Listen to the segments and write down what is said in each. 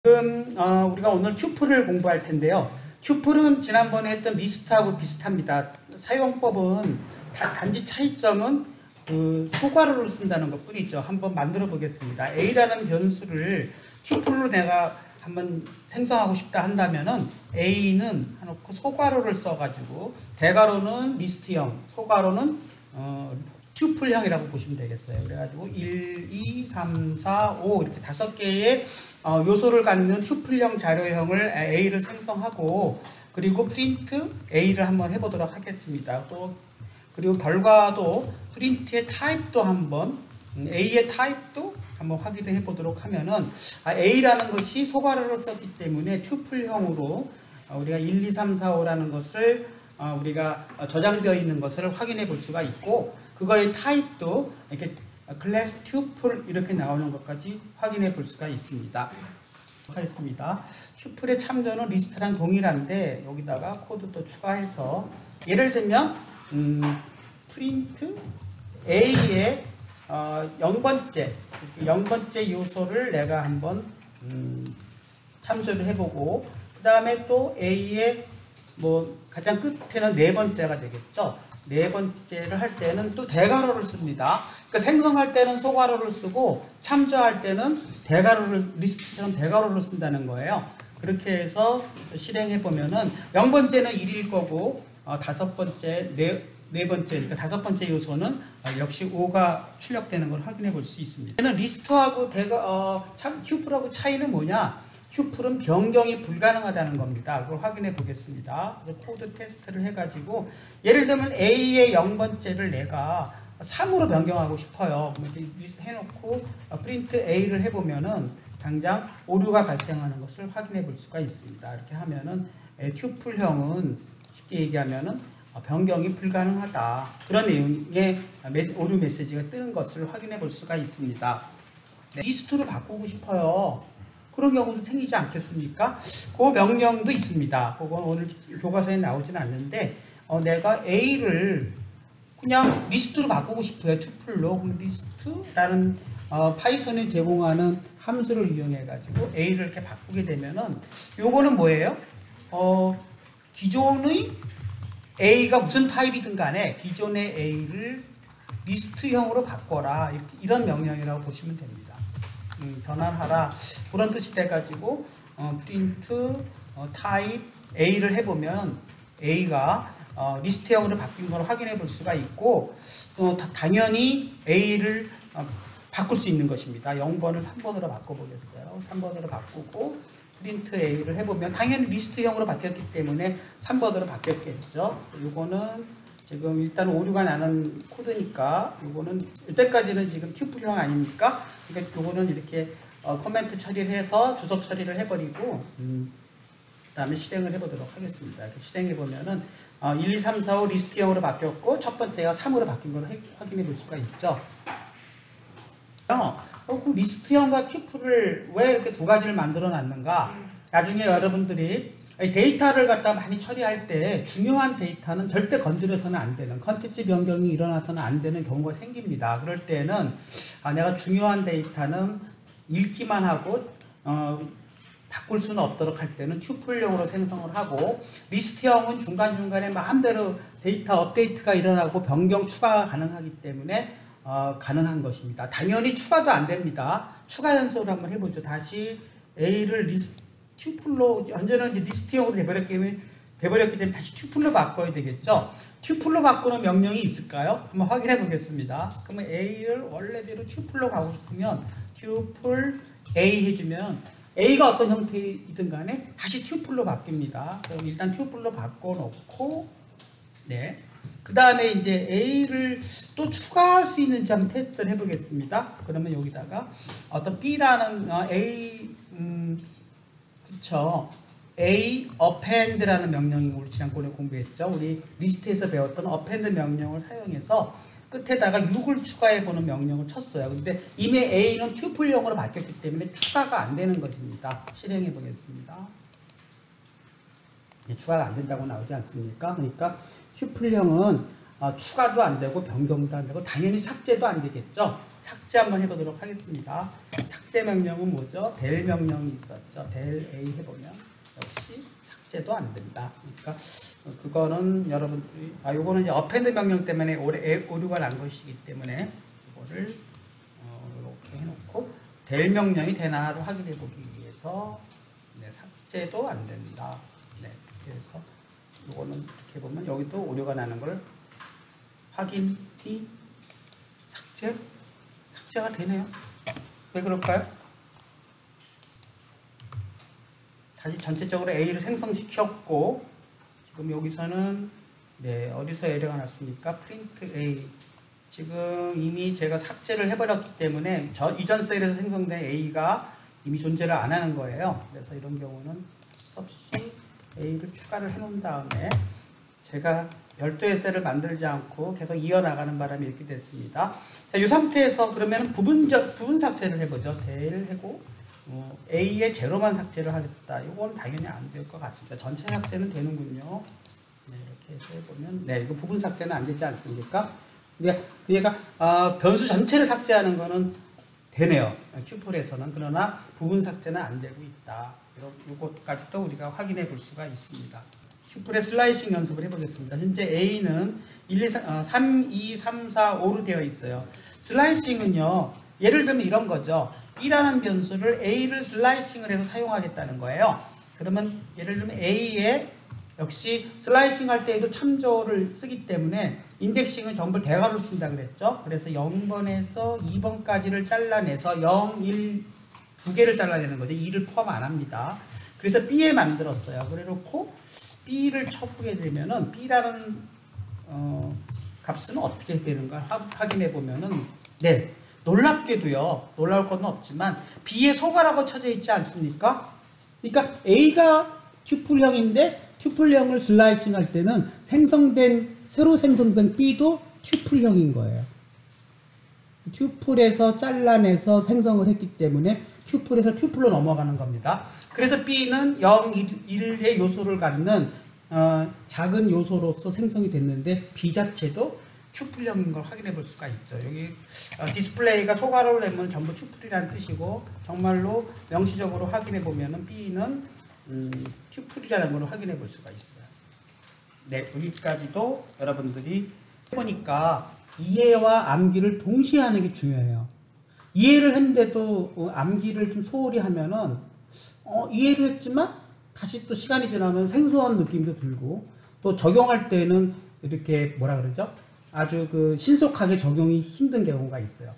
지금 우리가 오늘 튜플을 공부할 텐데요. 튜플은 지난번에 했던 리스트하고 비슷합니다. 사용법은 단지 차이점은 그 소괄호를 쓴다는 것 뿐이죠. 한번 만들어 보겠습니다. A라는 변수를 튜플로 내가 한번 생성하고 싶다 한다면은 A는 해놓고 소괄호를 써가지고 대괄호는 리스트형, 소괄호는 튜플형이라고 보시면 되겠어요. 그래가지고 1, 2, 3, 4, 5 이렇게 5개의 요소를 갖는 튜플형 자료형을 A를 생성하고 그리고 프린트 A를 한번 해보도록 하겠습니다. 또 그리고 결과도 프린트의 타입도 한번 A의 타입도 한번 확인해 보도록 하면은 A라는 것이 소괄호를 썼기 때문에 튜플형으로 우리가 1, 2, 3, 4, 5라는 것을 우리가 저장되어 있는 것을 확인해 볼 수가 있고 그거의 타입도 이렇게 클래스 튜플 이렇게 나오는 것까지 확인해 볼 수가 있습니다. 하겠습니다. 튜플의 참조는 리스트랑 동일한데 여기다가 코드 또 추가해서 예를 들면 프린트 A의 0번째 요소를 내가 한번 참조를 해보고 그 다음에 또 A의 뭐 가장 끝에는 4번째가 되겠죠. 4번째를 할 때는 또 대괄호를 씁니다. 그러니까 생성할 때는 소괄호를 쓰고 참조할 때는 대괄호를 리스트처럼 대괄호를 쓴다는 거예요. 그렇게 해서 실행해 보면은 0번째는 1일 거고 5번째, 네 번째, 그러니까 5번째 요소는 역시 5가 출력되는 걸 확인해 볼 수 있습니다. 얘는 리스트하고 튜플하고 차이는 뭐냐? 튜플은 변경이 불가능하다는 겁니다. 그걸 확인해 보겠습니다. 코드 테스트를 해가지고 예를 들면 A의 0번째를 내가 3으로 변경하고 싶어요. 이렇게 해놓고 프린트 A를 해보면은 당장 오류가 발생하는 것을 확인해 볼 수가 있습니다. 이렇게 하면은 튜플형은 쉽게 얘기하면은 변경이 불가능하다. 그런 내용의 오류 메시지가 뜨는 것을 확인해 볼 수가 있습니다. 리스트로 바꾸고 싶어요. 그런 경우도 생기지 않겠습니까? 그 명령도 있습니다. 그건 오늘 교과서에 나오진 않는데 내가 A를 그냥 리스트로 바꾸고 싶어요. 튜플로. 그럼 리스트라는 파이썬이 제공하는 함수를 이용해 가지고 A를 이렇게 바꾸게 되면은 요거는 뭐예요? 기존의 A가 무슨 타입이든 간에 기존의 A를 리스트형으로 바꿔라. 이런 명령이라고 보시면 됩니다. 변환하라. 그런 뜻이 돼가지고 프린트 타입 A를 해보면 A가 리스트형으로 바뀐 걸 확인해 볼 수가 있고 또 당연히 A를 바꿀 수 있는 것입니다. 0번을 3번으로 바꿔보겠어요. 3번으로 바꾸고 프린트 A를 해보면 당연히 리스트형으로 바뀌었기 때문에 3번으로 바뀌었겠죠. 이거는 지금 일단 오류가 나는 코드니까 이거는 이때까지는 지금 튜플형 아닙니까? 그러니까 이거는 이렇게 코멘트 처리를 해서 주석 처리를 해버리고 그 다음에 실행을 해보도록 하겠습니다. 이렇게 실행해 보면은 1, 2, 3, 4, 5 리스트형으로 바뀌었고 첫 번째가 3으로 바뀐 걸 확인해 볼 수가 있죠. 그 리스트형과 튜플을 왜 이렇게 두 가지를 만들어 놨는가? 나중에 여러분들이 데이터를 갖다 많이 처리할 때 중요한 데이터는 절대 건드려서는 안 되는 컨텐츠 변경이 일어나서는 안 되는 경우가 생깁니다. 그럴 때는 내가 중요한 데이터는 읽기만 하고 바꿀 수는 없도록 할 때는 튜플형으로 생성을 하고 리스트형은 중간중간에 마음대로 데이터 업데이트가 일어나고 변경 추가가 가능하기 때문에 가능한 것입니다. 당연히 추가도 안 됩니다. 추가 연습을 한번 해보죠. 다시 A를 튜플로 언제는 리스트형으로 돼버렸기 때문에 다시 튜플로 바꿔야 되겠죠. 튜플로 바꾸는 명령이 있을까요? 한번 확인해 보겠습니다. 그러면 A를 원래대로 튜플로 가고 싶으면 튜플 A 해주면 A가 어떤 형태이든 간에 다시 튜플로 바뀝니다. 그럼 일단 튜플로 바꿔놓고 그 다음에 이제 A를 또 추가할 수 있는지 한번 테스트를 해보겠습니다. 그러면 여기다가 어떤 B라는 그쵸. A append라는 명령이 우리 지난번에 공부했죠. 우리 리스트에서 배웠던 append 명령을 사용해서 끝에다가 6을 추가해보는 명령을 쳤어요. 근데 이미 A는 튜플형으로 바뀌었기 때문에 추가가 안 되는 것입니다. 실행해 보겠습니다. 추가가 안 된다고 나오지 않습니까? 그러니까 튜플형은 추가도 안 되고 변경도 안 되고 당연히 삭제도 안 되겠죠. 삭제 한번 해보도록 하겠습니다. 삭제 명령은 뭐죠? del 명령이 있었죠. del A 해보면 역시 삭제도 안 된다. 그러니까 그거는 여러분들이 요거는 이제 append 명령 때문에 오류가 난 것이기 때문에 이거를 이렇게 해놓고 del 명령이 되나를 확인해 보기 위해서 삭제도 안 된다. 네, 그래서 이거는 이렇게 보면 여기도 오류가 나는 걸 확인이 삭제가 되네요. 왜 그럴까요? 다시 전체적으로 A를 생성시켰고 지금 여기서는 어디서 에러가 났습니까? print A. 지금 이미 제가 삭제를 해버렸기 때문에 이전 셀에서 생성된 A가 이미 존재를 안 하는 거예요. 그래서 이런 경우는 수없이 A를 추가를 해놓은 다음에 제가 별도의 셀을 만들지 않고 계속 이어나가는 바람에 이렇게 됐습니다. 자, 이 상태에서 그러면 부분 삭제를 해보죠. del 하고 A의 제로만 삭제를 하겠다. 이건 당연히 안 될 것 같습니다. 전체 삭제는 되는군요. 네, 이렇게 해서 해보면 이거 부분 삭제는 안 되지 않습니까? 얘가 변수 전체를 삭제하는 거는 되네요. 튜플에서는. 그러나 부분 삭제는 안 되고 있다. 이것까지도 우리가 확인해 볼 수가 있습니다. 튜플의 슬라이싱 연습을 해보겠습니다. 현재 A는 3, 2, 3, 4, 5로 되어 있어요. 슬라이싱은요, 예를 들면 이런 거죠. B라는 변수를 A를 슬라이싱을 해서 사용하겠다는 거예요. 그러면 예를 들면 A에 역시 슬라이싱 할 때에도 참조를 쓰기 때문에 인덱싱은 전부 대괄호로 쓴다 그랬죠. 그래서 0번에서 2번까지를 잘라내서 0, 1, 두 개를 잘라내는 거죠. 2를 포함 안 합니다. 그래서 B에 만들었어요. 그래놓고 B를 쳐보게 되면은 B라는 값은 어떻게 되는가 확인해 보면은 놀랍게도요. 놀라울 건 없지만 B에 소가라고 쳐져 있지 않습니까? 그러니까 A가 튜플형인데 튜플형을 슬라이싱 할 때는 새로 생성된 B도 튜플형인 거예요. 튜플에서 잘라내서 생성을 했기 때문에 튜플에서 튜플로 넘어가는 겁니다. 그래서 B는 0, 1의 요소를 갖는 작은 요소로서 생성이 됐는데 B 자체도 튜플형인 걸 확인해 볼 수가 있죠. 여기 디스플레이가 소괄호를 내면 전부 튜플이라는 뜻이고 정말로 명시적으로 확인해 보면은 B는 튜플이라는 걸 확인해 볼 수가 있어요. 네, 여기까지도 여러분들이 해보니까 이해와 암기를 동시에 하는 게 중요해요. 이해를 했는데도 암기를 좀 소홀히 하면은 이해를 했지만 다시 또 시간이 지나면 생소한 느낌도 들고 또 적용할 때는 이렇게 아주 신속하게 적용이 힘든 경우가 있어요.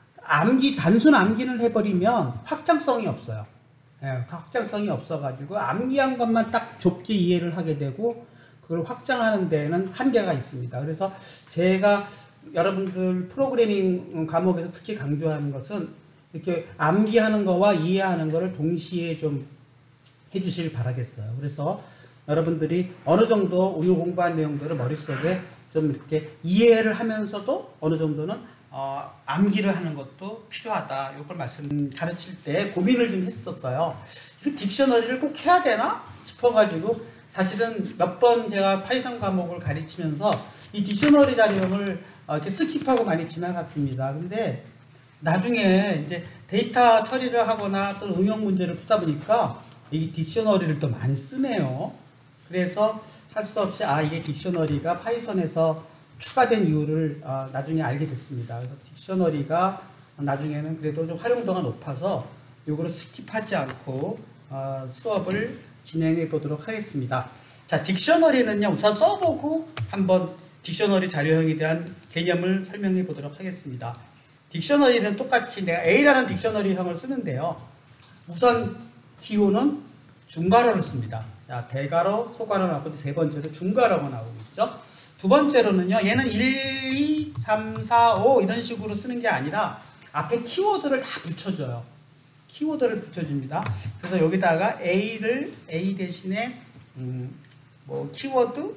단순 암기를 해버리면 확장성이 없어요. 확장성이 없어가지고 암기한 것만 딱 좁게 이해를 하게 되고 그걸 확장하는 데에는 한계가 있습니다. 그래서 제가 여러분들 프로그래밍 과목에서 특히 강조하는 것은 이렇게 암기하는 거와 이해하는 거를 동시에 좀 해주시길 바라겠어요. 그래서 여러분들이 어느 정도 오늘 공부한 내용들을 머릿속에 좀 이렇게 이해를 하면서도 어느 정도는 암기를 하는 것도 필요하다. 이걸 가르칠 때 고민을 좀 했었어요. 이 딕셔너리를 꼭 해야 되나 싶어가지고 사실은 몇 번 제가 파이썬 과목을 가르치면서 이 딕셔너리 자료를 이렇게 스킵하고 많이 지나갔습니다. 근데 나중에 이제 데이터 처리를 하거나 또 응용 문제를 푸다 보니까 이 딕셔너리를 또 많이 쓰네요. 그래서 할 수 없이 이게 딕셔너리가 파이썬에서 추가된 이유를 나중에 알게 됐습니다. 그래서 딕셔너리가 나중에는 그래도 좀 활용도가 높아서 이거를 스킵하지 않고 수업을 진행해 보도록 하겠습니다. 자, 딕셔너리는요, 우선 써보고 한번 딕셔너리 자료형에 대한 개념을 설명해 보도록 하겠습니다. 딕셔너리는 똑같이 내가 A라는 딕셔너리형을 쓰는데요. 우선 기호는 중괄호를 씁니다. 자, 대괄호, 소괄호 나오고 세 번째로 중괄호가 나오고 있죠. 두 번째로는요, 얘는 1, 2, 3, 4, 5 이런 식으로 쓰는 게 아니라 앞에 키워드를 다 붙여줘요. 키워드를 붙여줍니다. 그래서 여기다가 A 대신에 키워드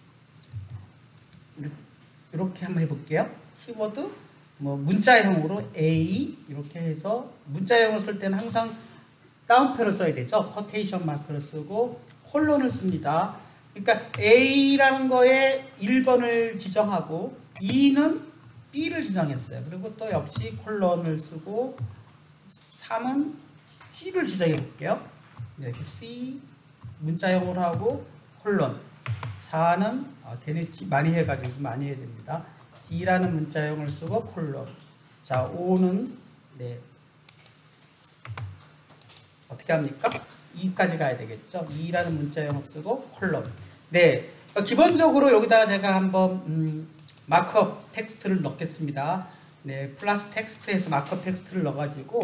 이렇게 한번 해볼게요. 키워드 문자형으로 A 이렇게 해서 문자형을 쓸 때는 항상 다운표를 써야 되죠. 커테이션 마크를 쓰고 콜론을 씁니다. 그러니까 A라는 거에 1번을 지정하고 2는 B를 지정했어요. 그리고 또 역시 콜론을 쓰고 3은 C를 지정해 볼게요. 이렇게 C 문자형으로 하고 콜론 4는 걔네 많이 해가지고 많이 해야 됩니다. D라는 문자형을 쓰고 콜론. 자 5는 네 어떻게 합니까? 2까지 가야 되겠죠. 2라는 문자형을 쓰고 콜론. 네 기본적으로 여기다가 제가 한번 마크업 텍스트를 넣겠습니다. 네 플러스 텍스트에서 마크업 텍스트를 넣어가지고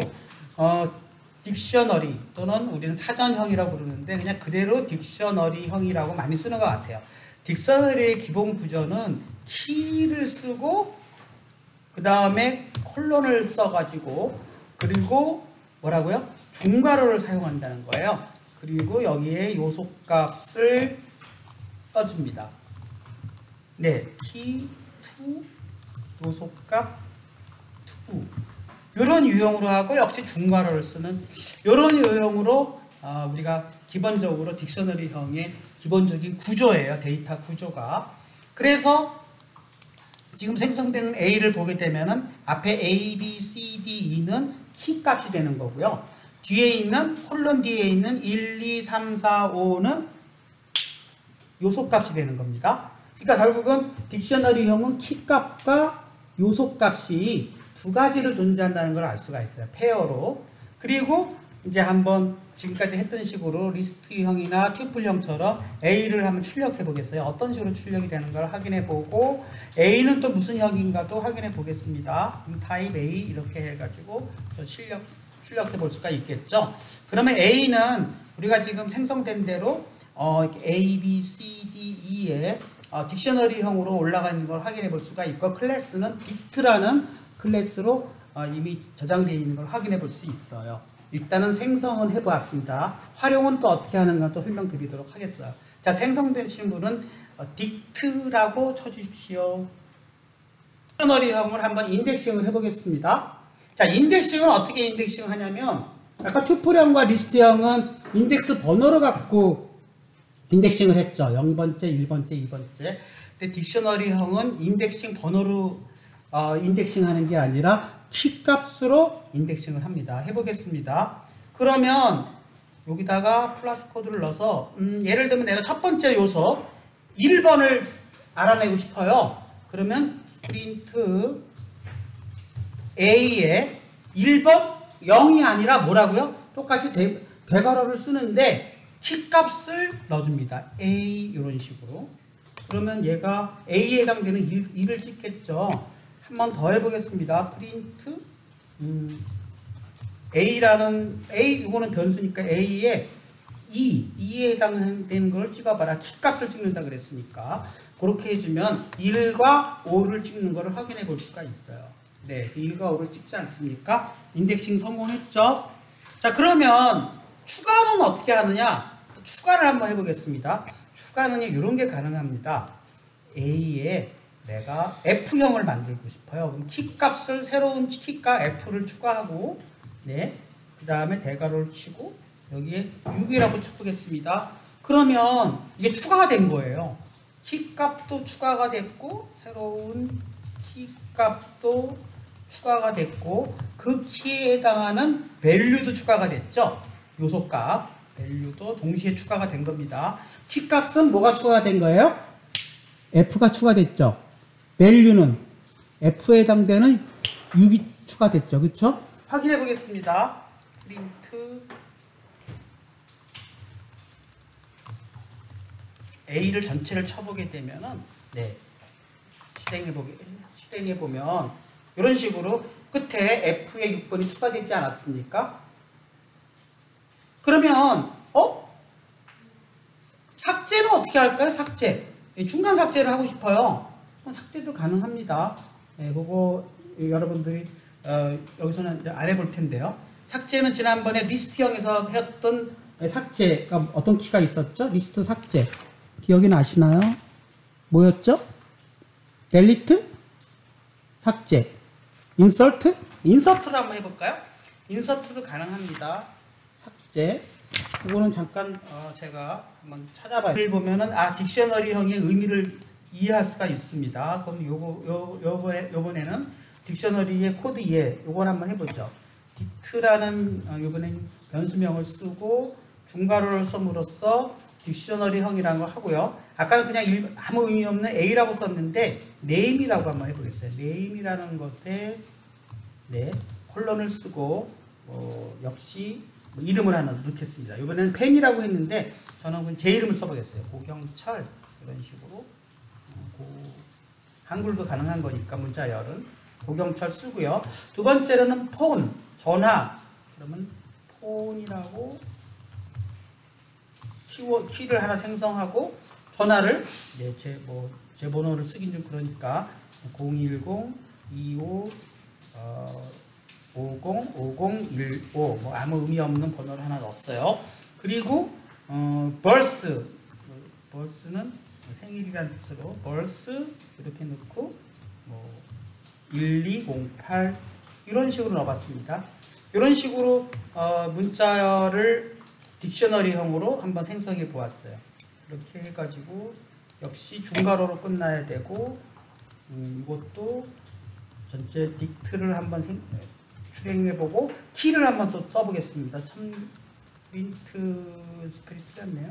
딕셔너리 또는 우리는 사전형이라고 부르는데 그냥 그대로 딕셔너리형이라고 많이 쓰는 것 같아요. 딕셔너리의 기본 구조는 키를 쓰고 그 다음에 콜론을 써가지고 그리고 뭐라고요? 중괄호를 사용한다는 거예요. 그리고 여기에 요소값을 써줍니다. 네, 키, 투, 요소값, 투 이런 유형으로 하고 역시 중괄호를 쓰는 이런 유형으로 우리가 기본적으로 딕셔너리형의 기본적인 구조예요. 데이터 구조가. 그래서 지금 생성된 A를 보게 되면은 앞에 A, B, C, D, E는 키 값이 되는 거고요. 뒤에 있는 콜론 뒤에 있는 1, 2, 3, 4, 5는 요소 값이 되는 겁니다. 그러니까 결국은 딕셔너리형은 키 값과 요소 값이 두 가지로 존재한다는 걸 알 수가 있어요. 페어로. 그리고 이제 한번 지금까지 했던 식으로 리스트형이나 튜플형처럼 A를 한번 출력해 보겠어요. 어떤 식으로 출력이 되는 걸 확인해 보고 A는 또 무슨 형인가도 확인해 보겠습니다. 타입 A 이렇게 해가지고 출력해 볼 수가 있겠죠. 그러면 A는 우리가 지금 생성된 대로 A, B, C, D, E에 딕셔너리형으로 올라가 있는 걸 확인해 볼 수가 있고 클래스는 빅트라는 클래스로 이미 저장되어 있는 걸 확인해 볼 수 있어요. 일단은 생성은 해보았습니다. 활용은 또 어떻게 하는가 또 설명드리도록 하겠어요. 자, 생성되신 분은 딕트라고 쳐주십시오. 딕셔너리형을 한번 인덱싱을 해보겠습니다. 자, 인덱싱은 어떻게 인덱싱 하냐면 아까 튜플형과 리스트형은 인덱스 번호를 갖고 인덱싱을 했죠. 0번째, 1번째, 2번째. 근데 딕셔너리형은 인덱싱 번호로 인덱싱하는 게 아니라 키 값으로 인덱싱을 합니다. 해보겠습니다. 그러면 여기다가 플러스 코드를 넣어서 예를 들면 내가 첫 번째 요소 1번을 알아내고 싶어요. 그러면 프린트 A에 1번 0이 아니라 뭐라고요? 똑같이 대괄호를 쓰는데 키 값을 넣어줍니다. A 이런 식으로. 그러면 얘가 A에 해당되는 1을 찍겠죠. 한 번 더 해보겠습니다. 프린트 A라는 A 이거는 변수니까 A에 2에 해당되는 걸 찍어봐라. 키 값을 찍는다 그랬으니까 그렇게 해주면 1과 5를 찍는 것을 확인해 볼 수가 있어요. 네, 1과 5를 찍지 않습니까? 인덱싱 성공했죠? 자, 그러면 추가는 어떻게 하느냐? 추가를 한번 해보겠습니다. 추가는 이런 게 가능합니다. A에 내가 F형을 만들고 싶어요. 그럼 키값을 새로운 키값 F를 추가하고 네, 그 다음에 대괄호를 치고 여기에 6이라고 쳐보겠습니다. 그러면 이게 추가가 된 거예요. 키값도 추가가 됐고 새로운 키값도 추가가 됐고 그 키에 해당하는 밸류도 추가가 됐죠. 요소값 밸류도 동시에 추가가 된 겁니다. 키값은 뭐가 추가가 된 거예요? F가 추가됐죠. 밸류는 F에 해당되는 6이 추가됐죠. 그쵸? 확인해 보겠습니다. 프린트 A를 전체를 쳐보게 되면은 네, 실행해 보면 이런 식으로 끝에 F에 6번이 추가되지 않았습니까? 그러면 삭제는 어떻게 할까요? 삭제 중간 삭제를 하고 싶어요. 삭제도 가능합니다. 네, 그거 여러분들이 여기서는 이제 안 해볼 텐데요. 삭제는 지난번에 리스트형에서 했던 삭제가 어떤 키가 있었죠? 리스트 삭제 기억이 나시나요? 뭐였죠? 델리트? 삭제 인서트? 인서트를 한번 해볼까요? 인서트도 가능합니다. 삭제 이거는 잠깐 제가 한번 찾아봐요. 보면은 딕셔너리형의 의미를 이해할 수가 있습니다. 그럼 요번에는 딕셔너리의 코드 이해 요걸 한번 해보죠. 딕트라는 요번엔 변수명을 쓰고 중괄호를 씀으로써 딕셔너리형이라는 걸 하고요. 아까는 그냥 아무 의미 없는 A라고 썼는데 name이라고 한번 해보겠어요. name이라는 것에 네, 콜론을 쓰고 역시 이름을 하나 넣겠습니다. 이번에는 펜이라고 했는데 저는 제 이름을 써보겠어요. 고경철 이런 식으로 한글도 가능한 거니까 문자열은 고경철 쓰고요. 두 번째로는 폰, 전화. 그러면 폰이라고 키를 하나 생성하고 전화를 제 번호를 쓰긴 좀 그러니까 010-25 50-5015 뭐 아무 의미 없는 번호를 하나 넣었어요. 그리고 벌스는 생일이라는 뜻으로 벌스 이렇게 넣고 1208 이런 식으로 넣어봤습니다. 이런 식으로 문자열을 딕셔너리형으로 한번 생성해 보았어요. 이렇게 해가지고 역시 중괄호로 끝나야 되고 이것도 전체 딕트를 한번 출행해보고 키를 한번 또 써보겠습니다. 참 윈트 스펠이 틀렸네요.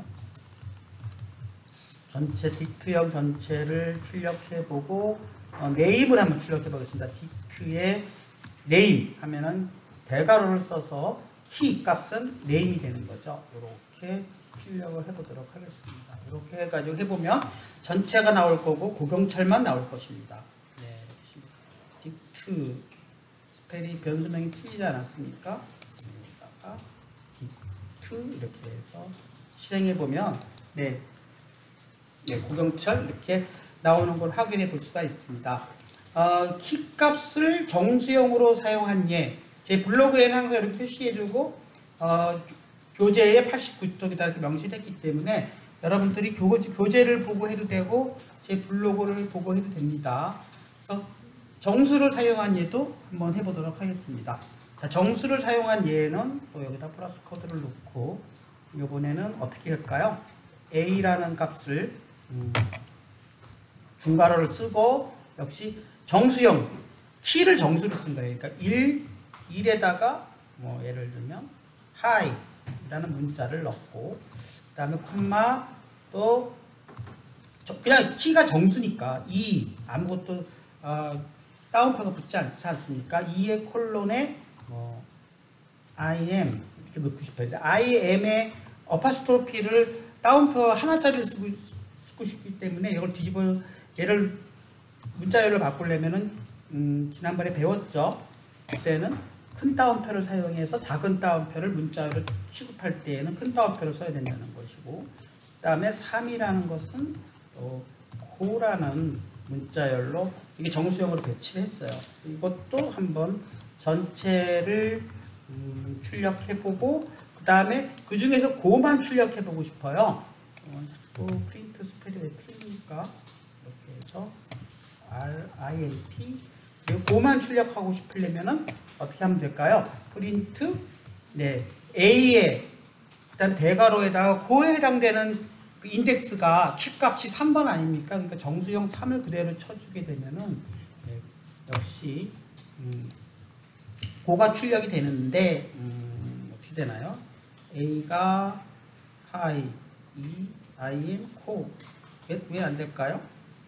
전체 딕트형 전체를 출력해보고 네임을 한번 출력해보겠습니다. 딕트의 네임 하면은 대괄호를 써서 키 값은 네임이 되는 거죠. 이렇게 출력을 해보도록 하겠습니다. 이렇게 해가지고 해보면 전체가 나올 거고 고경철만 나올 것입니다. 네, 딕트 스펠이 변수명이 틀리지 않았습니까? 여기다가 딕트 이렇게 해서 실행해보면 네, 고경철 이렇게 나오는 걸 확인해 볼 수가 있습니다. 키 값을 정수형으로 사용한 예, 제 블로그에는 항상 이렇게 표시해주고 교재에 89쪽에다 이렇게 명시했기 때문에 여러분들이 교재를 보고 해도 되고 제 블로그를 보고 해도 됩니다. 그래서 정수를 사용한 예도 한번 해보도록 하겠습니다. 자, 정수를 사용한 예는 또 여기다 플러스 코드를 넣고 이번에는 어떻게 할까요? A라는 값을 중괄호를 쓰고 역시 정수형 키를 정수로 쓴 거예요. 그러니까 1에다가 뭐 예를 들면 hi 라는 문자를 넣고 그 다음에 콤마 또 그냥 키가 정수니까 2 아무것도 다운표가 붙지 않지 않습니까? 2의 콜론에 IM 이렇게 넣고 싶어요. IM의 어파스트로피를 다운표 하나짜리를 쓰고 싶기 때문에 이걸 얘를 문자열로 바꾸려면은 지난번에 배웠죠. 그때는 큰 따옴표를 사용해서 작은 따옴표를 문자열을 취급할 때에는 큰 따옴표를 써야 된다는 것이고, 그 다음에 3이라는 것은 고라는 문자열로 이게 정수형으로 배치를 했어요. 이것도 한번 전체를 출력해보고 그 다음에 그 중에서 고만 출력해보고 싶어요. 또 프린트 스펠이 왜 틀리니까 이렇게 해서 RINT 고만 출력하고 싶으려면은 어떻게 하면 될까요? 프린트 A에 그다음 대괄호에다가 고에 해당되는 그 인덱스가 키값이 3번 아닙니까? 그러니까 정수형 3을 그대로 쳐주게 되면은 역시 고가 출력이 되는데 어떻게 되나요? A가 high, E, IM, 코 왜 안 될까요?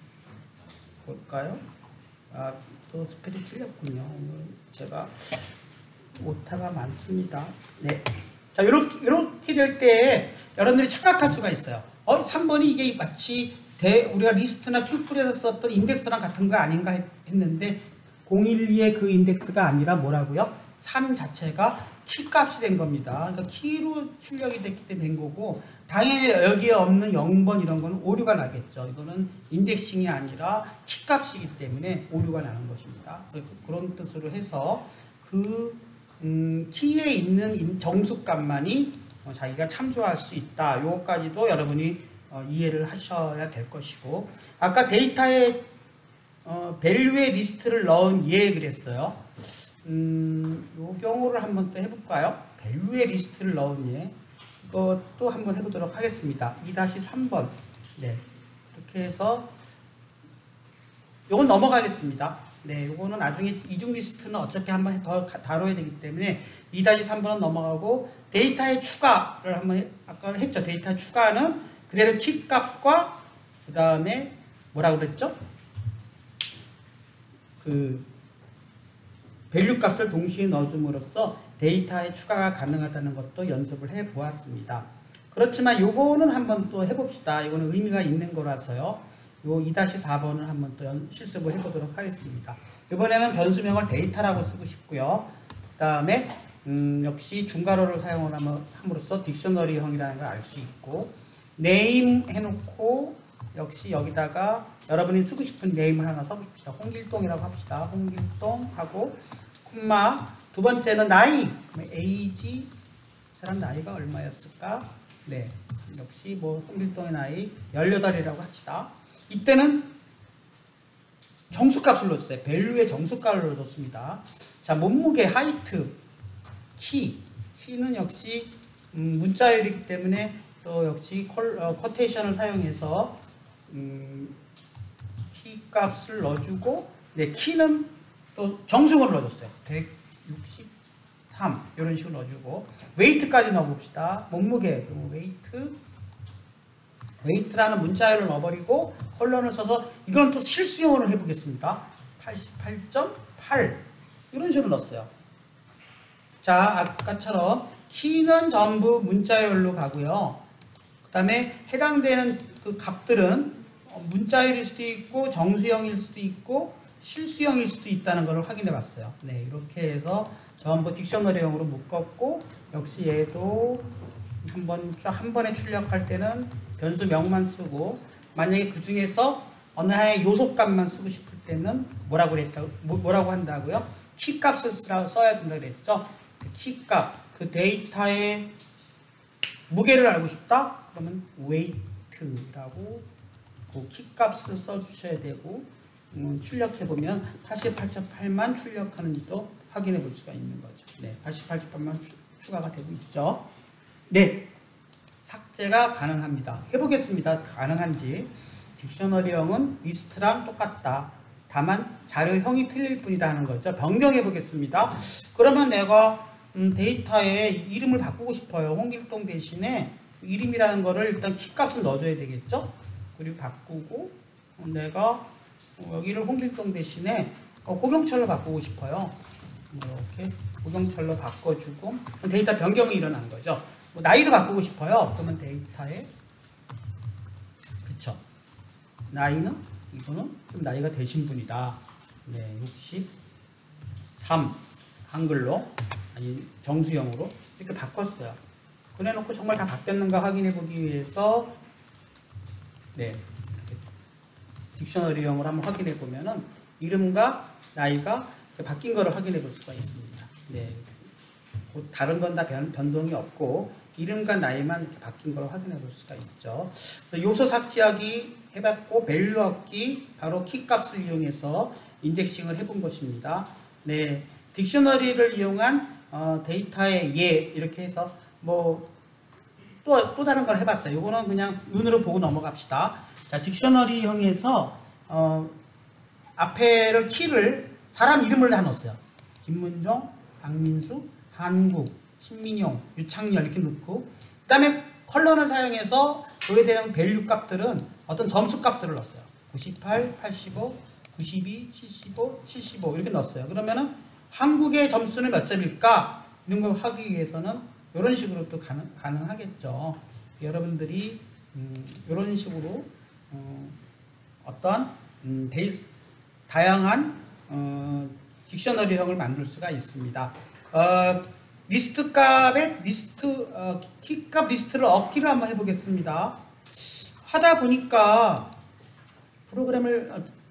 볼까요? 또 스펠이 틀렸군요. 오늘 제가 오타가 많습니다. 네. 자, 이렇게 될 때 여러분들이 착각할 수가 있어요. 3번이 이게 마치 우리가 리스트나 튜플에서 썼던 인덱스랑 같은 거 아닌가 했는데 012의 그 인덱스가 아니라 뭐라고요? 3 자체가 키 값이 된 겁니다. 그러니까 키로 출력이 됐기 때문에 된 거고, 당연히 여기에 없는 0번 이런 거는 오류가 나겠죠. 이거는 인덱싱이 아니라 키 값이기 때문에 오류가 나는 것입니다. 그런 뜻으로 해서 그 키에 있는 정수값만이 자기가 참조할 수 있다. 요것까지도 여러분이 이해를 하셔야 될 것이고, 아까 데이터에 밸류의 리스트를 넣은 예 그랬어요. 요 경우를 한번 또 해볼까요? 밸류의 리스트를 넣은 예. 이것도 한번 해보도록 하겠습니다. 2-3번. 네. 이렇게 해서 요건 넘어가겠습니다. 네, 요거는 나중에 이중 리스트는 어차피 한번 더 다뤄야 되기 때문에 2-3번은 넘어가고 데이터의 추가를 한번 아까 했죠. 데이터 추가는 그대로 키 값과 그 다음에 뭐라고 그랬죠? 그 밸류 값을 동시에 넣어줌으로써 데이터의 추가가 가능하다는 것도 연습을 해 보았습니다. 그렇지만 요거는 한번 또 해봅시다. 이거는 의미가 있는 거라서요. 요 2-4번을 한번 또 실습을 해보도록 하겠습니다. 이번에는 변수명을 데이터라고 쓰고 싶고요. 그 다음에 역시 중괄호를 사용을 함으로써 딕셔너리형이라는 걸 알 수 있고 네임 해놓고 역시 여기다가 여러분이 쓰고 싶은 네임을 하나 써봅시다. 홍길동이라고 합시다. 홍길동 하고 콤마 두 번째는 나이. 그러면 age 사람 나이가 얼마였을까? 네, 역시 뭐 홍길동의 나이 18이라고 합시다. 이때는 정수값을 넣었어요. 밸류의 정수값을 넣었습니다. 자, 몸무게, 하이트, 키는 역시 문자열이기 때문에 또 역시 쿼테이션을 사용해서 키 값을 넣어주고, 네, 키는 또 정수를 넣어줬어요. 163 이런 식으로 넣어주고 웨이트까지 넣어봅시다. 몸무게, 웨이트라는 문자열을 넣어버리고 컬러를 써서 이건 또 실수용으로 해보겠습니다. 88.8 이런 식으로 넣었어요. 자, 아까처럼 키는 전부 문자열로 가고요. 그 다음에 해당되는 그 값들은 문자열일 수도 있고 정수형일 수도 있고 실수형일 수도 있다는 것을 확인해 봤어요. 네, 이렇게 해서 전부 딕셔너리형으로 묶었고 역시 얘도 한 번에 출력할 때는 변수명만 쓰고 만약에 그 중에서 어느 하나의 요소값만 쓰고 싶을 때는 뭐라고 한다고요? 키값을 써야 된다고 그랬죠? 그 키값, 그 데이터의 무게를 알고 싶다? 그러면 weight라고 그 키값을 써주셔야 되고 출력해보면 88.8만 출력하는지도 확인해 볼 수가 있는 거죠. 네, 88.8만 추가가 되고 있죠. 네, 삭제가 가능합니다. 해보겠습니다. 가능한지. 딕셔너리형은 리스트랑 똑같다. 다만 자료형이 틀릴 뿐이다 하는 거죠. 변경해 보겠습니다. 그러면 내가 데이터에 이름을 바꾸고 싶어요. 홍길동 대신에 이름이라는 거를 일단 키값을 넣어줘야 되겠죠. 그리고 바꾸고 내가 여기를 홍길동 대신에 고경철로 바꾸고 싶어요. 이렇게 고경철로 바꿔주고 데이터 변경이 일어난 거죠. 나이를 바꾸고 싶어요. 그러면 데이터에 그쵸. 나이는 이거는 좀 나이가 되신 분이다. 네, 63 한글로 아니 정수형으로 이렇게 바꿨어요. 그래놓고 정말 다 바뀌었는가 확인해 보기 위해서 네, 딕셔너리형을 한번 확인해 보면은 이름과 나이가 바뀐 거를 확인해 볼 수가 있습니다. 네, 다른 건 다 변동이 없고 이름과 나이만 이렇게 바뀐 걸 확인해 볼 수가 있죠. 요소 삭제하기 해봤고 밸류 얻기 바로 키 값을 이용해서 인덱싱을 해본 것입니다. 네, 딕셔너리를 이용한 데이터의 예 이렇게 해서 뭐 또 다른 걸 해봤어요. 이거는 그냥 눈으로 보고 넘어갑시다. 자, 딕셔너리형에서 앞에를 키를 사람 이름을 다 넣었어요. 김문정, 박민수, 한국, 신민용, 유창열 이렇게 넣고 그 다음에 컬러를 사용해서 그에 대한 밸류 값들은 어떤 점수 값들을 넣었어요. 98, 85, 92, 75, 75 이렇게 넣었어요. 그러면은 한국의 점수는 몇 점일까? 이런 걸 하기 위해서는 이런 식으로 또 가능하겠죠. 여러분들이 이런 식으로 어떤 다양한 딕셔너리형을 만들 수가 있습니다. 리스트 값의 키값 리스트를 얻기를 한번 해보겠습니다. 하다 보니까 프로그램을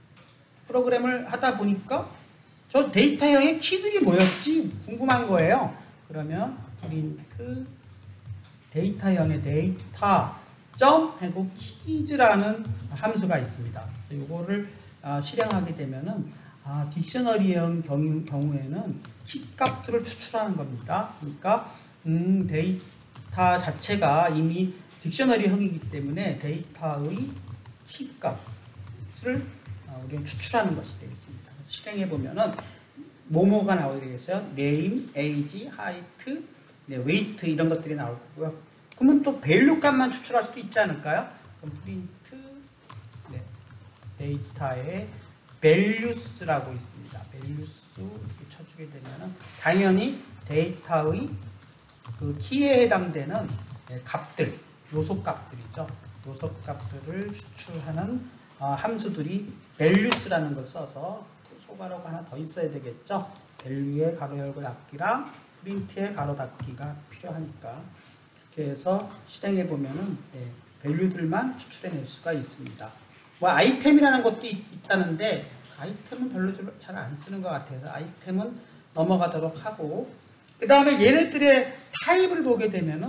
하다 보니까 저 데이터형의 키들이 뭐였지 궁금한 거예요. 그러면 프린트 데이터형의 데이터 점 하고 키즈라는 함수가 있습니다. 이거를 실행하게 되면은 딕셔너리형 경우에는 키값들을 추출하는 겁니다. 그러니까 데이터 자체가 이미 딕셔너리형이기 때문에 데이터의 키값을 우리는 추출하는 것이 되겠습니다. 그래서 실행해 보면은 뭐뭐가 나오게 되겠어요? name, age, height, 네, weight 이런 것들이 나올 거고요. 그러면 또 밸류 값만 추출할 수도 있지 않을까요? 그럼 print 네, 데이터에 values라고 있습니다. values 이렇게 쳐주게 되면은 당연히 데이터의 그 키에 해당되는 값들, 요소 값들이죠. 요소 값들을 추출하는 함수들이 values라는 걸 써서 소가로가 하나 더 있어야 되겠죠. value의 가로 열고 닫기랑 print의 가로 닫기가 필요하니까 이렇게 해서 실행해 보면은 value들만 추출해낼 수가 있습니다. 뭐 아이템이라는 것도 있다는데 아이템은 별로 잘 안 쓰는 것 같아서 아이템은 넘어가도록 하고 그 다음에 얘네들의 타입을 보게 되면은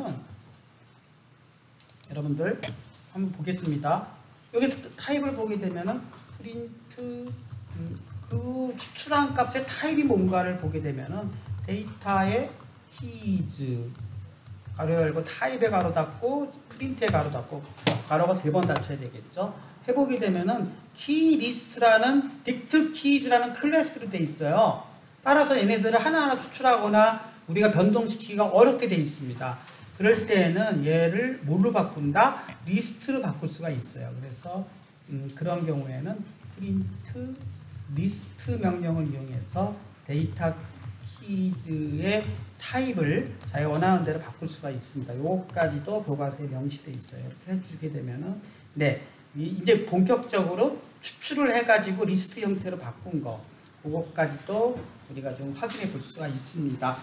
여러분들 한번 보겠습니다. 여기서 타입을 보게 되면은 프린트 그 추출한 값의 타입이 뭔가를 보게 되면은 데이터의 keys 가로 열고 타입에 가로 닫고 프린트에 가로 닫고 가로가 3번 닫혀야 되겠죠. 해보게 되면은 key list라는 dict keys라는 클래스로 되어 있어요. 따라서 얘네들을 하나하나 추출하거나 우리가 변동시키기가 어렵게 되어 있습니다. 그럴 때는 얘를 뭘로 바꾼다? 리스트로 바꿀 수가 있어요. 그래서 그런 경우에는 print list 명령을 이용해서 데이터 키즈의 타입을 자기 원하는 대로 바꿀 수가 있습니다. 요거까지도 교과서에 명시되어 있어요. 이렇게 해주게 되면은 네, 이제 본격적으로 추출을 해가지고 리스트 형태로 바꾼 거 그것까지도 우리가 좀 확인해 볼 수가 있습니다.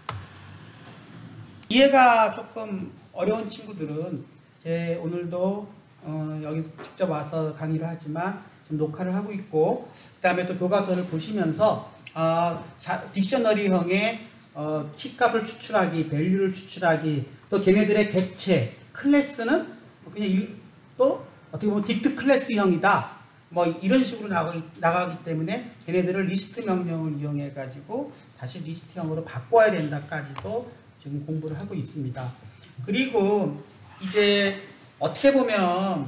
이해가 조금 어려운 친구들은 제 오늘도 여기 직접 와서 강의를 하지만 지금 녹화를 하고 있고 그 다음에 또 교과서를 보시면서 딕셔너리형의 키값을 추출하기, 밸류를 추출하기, 또 걔네들의 객체, 클래스는 그냥 또 어떻게 보면 딕트 클래스형이다. 뭐 이런 식으로 나가기 때문에 걔네들을 리스트 명령을 이용해 가지고 다시 리스트형으로 바꿔야 된다까지도 지금 공부를 하고 있습니다. 그리고 이제 어떻게 보면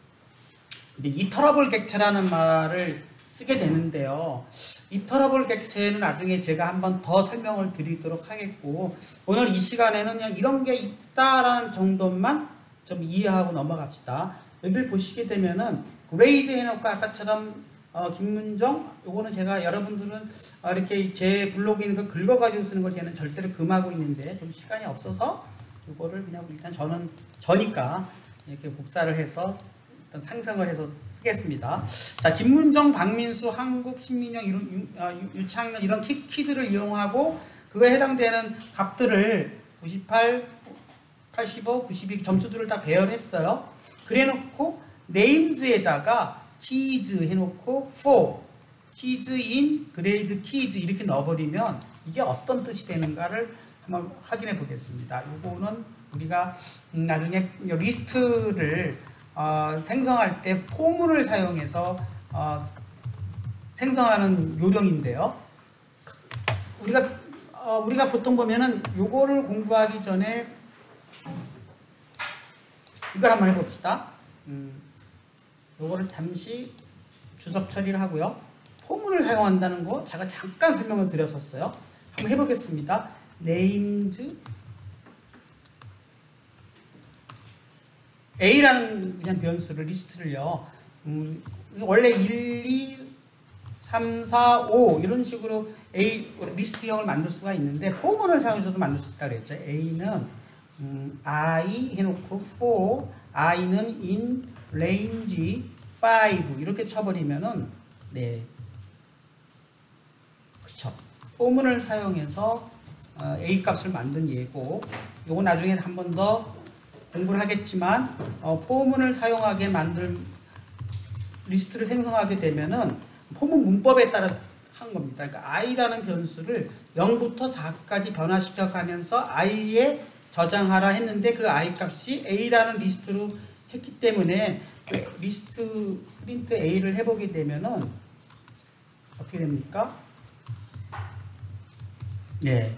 이터러블 객체라는 말을 쓰게 되는데요. 이터러블 객체는 나중에 제가 한번 더 설명을 드리도록 하겠고 오늘 이 시간에는 그냥 이런 게 있다라는 정도만 좀 이해하고 넘어갑시다. 여기를 보시게 되면은 그레이드 해놓고 아까처럼 김문정 요거는 제가 여러분들은 이렇게 제 블로그에 있는 거 긁어가지고 쓰는 걸 저는 절대로 금하고 있는데 좀 시간이 없어서 요거를 그냥 일단 저는 저니까 이렇게 복사를 해서 일단 상상을 해서 쓰겠습니다. 자, 김문정, 박민수, 한국, 신민영, 유창현 이런 키들을 이용하고 그거에 해당되는 값들을 98, 85, 92 점수들을 다 배열했어요. 그래놓고 names에다가 keys 해놓고 for keys in grade keys 이렇게 넣어버리면 이게 어떤 뜻이 되는가를 한번 확인해 보겠습니다. 요거는 우리가 나중에 리스트를 생성할 때 포문을 사용해서 생성하는 요령인데요. 우리가 보통 보면은 요거를 공부하기 전에 이걸 한번 해봅시다. 요거를 잠시 주석 처리를 하고요. 포문을 사용한다는 거 제가 잠깐 설명을 드렸었어요. 한번 해보겠습니다. names A라는 그냥 변수를 리스트를요. 원래 1, 2, 3, 4, 5 이런 식으로 A 리스트형을 만들 수가 있는데 포문을 사용해서도 만들 수 있다고 그랬죠. A는 I 해놓고 4, I는 in range 5 이렇게 쳐버리면은 네, 그쵸. 포문을 사용해서 A 값을 만든 예고. 요거 나중에 한 번 더 공부를 하겠지만 포문을 사용하게 만들 리스트를 생성하게 되면은 포문 문법에 따라 한 겁니다. 그러니까 i라는 변수를 0부터 4까지 변화시켜 가면서 i에 저장하라 했는데 그 i 값이 a라는 리스트로 했기 때문에 리스트 프린트 a를 해보게 되면은 어떻게 됩니까? 네.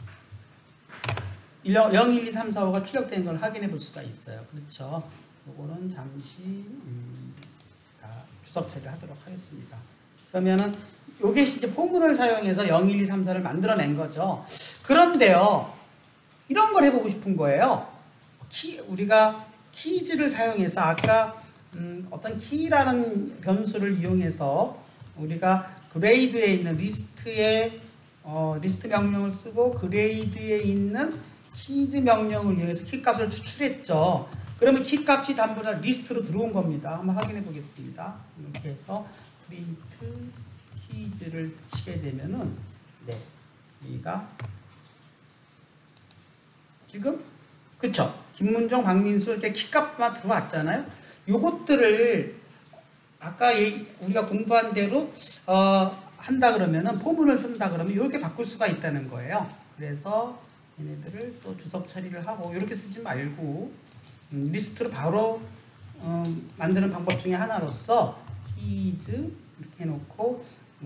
0, 1, 2, 3, 4, 5가 출력된 걸 확인해 볼 수가 있어요. 그렇죠. 요거는 잠시 자, 주석 처리를 하도록 하겠습니다. 그러면은 요게 이제 포문을 사용해서 0, 1, 2, 3, 4를 만들어낸 거죠. 그런데요, 이런 걸 해보고 싶은 거예요. 우리가 키즈를 사용해서 아까 어떤 키라는 변수를 이용해서 우리가 그레이드에 있는 리스트에 리스트 명령을 쓰고 그레이드에 있는 키즈 명령을 이용해서 키값을 추출했죠. 그러면 키값이 전부 다 리스트로 들어온 겁니다. 한번 확인해 보겠습니다. 이렇게 해서 프린트 키즈를 치게 되면은 네, 여기가 지금 그쵸? 김문정, 박민수 이렇게 키값만 들어왔잖아요. 요것들을 아까 우리가 공부한 대로 한다 그러면은 포문을 쓴다 그러면 이렇게 바꿀 수가 있다는 거예요. 그래서 얘네들을 또 주석 처리를 하고 이렇게 쓰지 말고 리스트로 바로 만드는 방법 중에 하나로서 키즈 이렇게 해놓고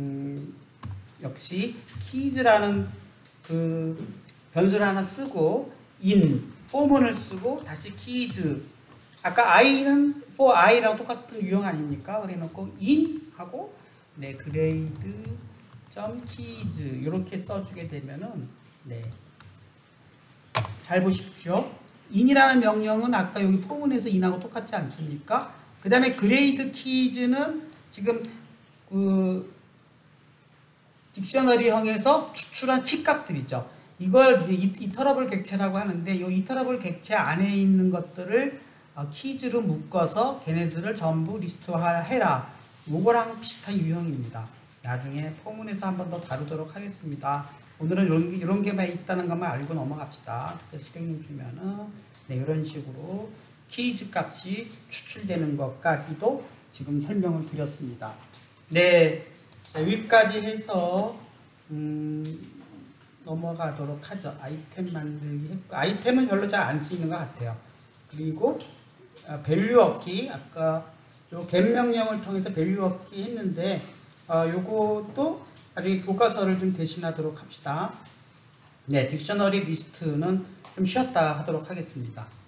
역시 키즈라는 그 변수를 하나 쓰고 포문을 쓰고 다시 키즈 아까 i는 for i랑 똑같은 유형 아닙니까? 그래 놓고 in 하고 네 그레이드 점 키즈 이렇게 써주게 되면은 네 잘 보십시오. in이라는 명령은 아까 여기 포문에서 in하고 똑같지 않습니까? 그 다음에 그레이드 키즈는 지금 그 딕셔너리형에서 추출한 키값들이죠. 이걸 이터러블 객체라고 하는데 이 이터러블 객체 안에 있는 것들을 키즈로 묶어서 걔네들을 전부 리스트화해라. 요거랑 비슷한 유형입니다. 나중에 포문에서 한 번 더 다루도록 하겠습니다. 오늘은 이런 게만 있다는 것만 알고 넘어갑시다. 실행해 주면은 네, 이런 식으로 키즈 값이 추출되는 것까지도 지금 설명을 드렸습니다. 네, 여기까지 해서 넘어가도록 하죠. 아이템 만들기 했고 아이템은 별로 잘 안 쓰이는 것 같아요. 그리고 밸류 얻기 아까 요 get 명령을 통해서 밸류 얻기 했는데 요것도 나중에 교과서를 좀 대신하도록 합시다. 네, 딕셔너리 리스트는 좀 쉬었다 하도록 하겠습니다.